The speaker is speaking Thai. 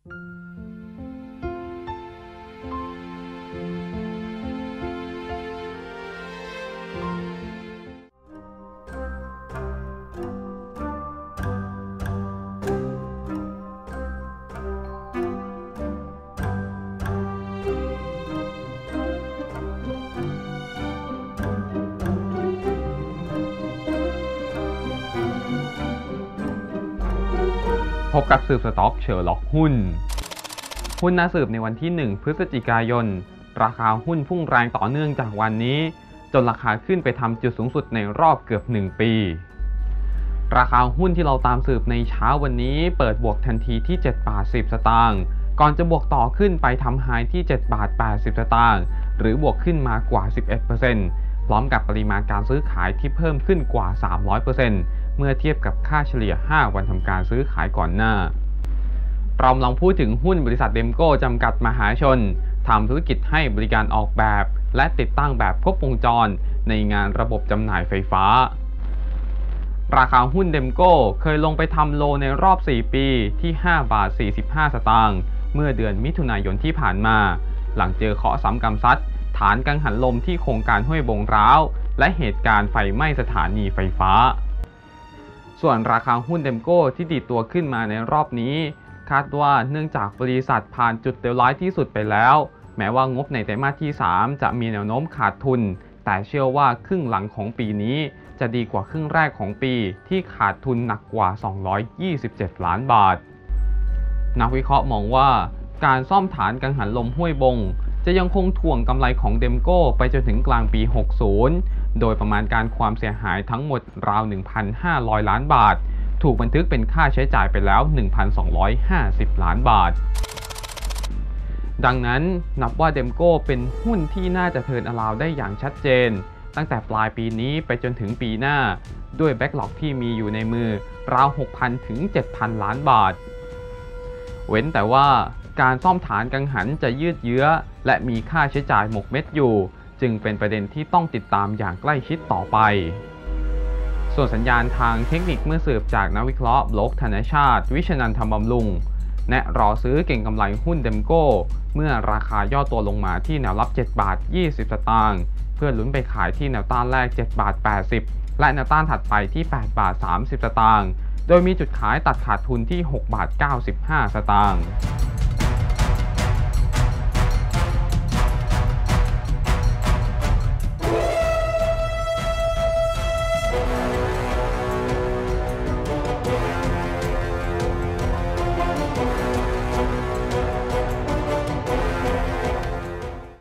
พบกับสืบสต็อกเชอร์ล็อกหุ้นน่าสืบในวันที่ 1 พฤศจิกายนราคาหุ้นพุ่งแรงต่อเนื่องจากวันนี้จนราคาขึ้นไปทำจุดสูงสุดในรอบเกือบ1 ปีราคาหุ้นที่เราตามสืบในเช้าวันนี้เปิดบวกทันทีที่7 บาท 10 สตางค์ก่อนจะบวกต่อขึ้นไปทำไฮที่7 บาท 80 สตางค์หรือบวกขึ้นมากว่า 11%พร้อมกับปริมาณการซื้อขายที่เพิ่มขึ้นกว่า 300%เมื่อเทียบกับค่าเฉลี่ย 5 วันทำการซื้อขายก่อนหน้าเราลองพูดถึงหุ้นบริษัทเดมโก้จำกัดมหาชนทำธุรกิจให้บริการออกแบบและติดตั้งแบบครบวงจรในงานระบบจำหน่ายไฟฟ้าราคาหุ้นเดมโก้เคยลงไปทำโลในรอบ 4 ปีที่ 5 บาท 45 สตางค์เมื่อเดือนมิถุนายนที่ผ่านมาหลังเจอเคราะห์ซ้ำกรรมซัดฐานกังหันลมที่โครงการห้วยบงร้าวและเหตุการณ์ไฟไหม้สถานีไฟฟ้าส่วนราคาหุ้นเดมโก้ที่ดีดตัวขึ้นมาในรอบนี้คาดว่าเนื่องจากบริษัทผ่านจุดเลวร้ายที่สุดไปแล้วแม้ว่างบในไตรมาสที่ 3 จะมีแนวโน้มขาดทุนแต่เชื่อว่าครึ่งหลังของปีนี้จะดีกว่าครึ่งแรกของปีที่ขาดทุนหนักกว่า227 ล้านบาทนักวิเคราะห์มองว่าการซ่อมฐานกังหันลมห้วยบงจะยังคงถ่วงกำไรของเดมโก้ไปจนถึงกลางปี 60 โดยประมาณการความเสียหายทั้งหมดราว 1,500 ล้านบาทถูกบันทึกเป็นค่าใช้จ่ายไปแล้ว 1,250 ล้านบาทดังนั้นนับว่าเดมโก้เป็นหุ้นที่น่าจะเทิร์นอราวด์ได้อย่างชัดเจนตั้งแต่ปลายปีนี้ไปจนถึงปีหน้าด้วยแบ็กหลอกที่มีอยู่ในมือราว 6,000 ถึง 7,000 ล้านบาทเว้นแต่ว่าการซ่อมฐานกังหันจะยืดเยื้อและมีค่าใช้จ่ายหมกเม็ดอยู่จึงเป็นประเด็นที่ต้องติดตามอย่างใกล้ชิดต่อไปส่วนสัญญาณทางเทคนิคเมื่อสืบจากนักวิเคราะห์บล็อกธนชาติวิชนันท์ธรรมบำรุงแนะรอซื้อเก่งกำไรหุ้นเดมโก้เมื่อราคาย่อตัวลงมาที่แนวรับ7 บาท 20 สตางค์เพื่อลุ้นไปขายที่แนวต้านแรก7 บาท 80 และแนวต้านถัดไปที่8 บาท 30 สตางค์โดยมีจุดขายตัดขาดทุนที่6 บาท 95 สตางค์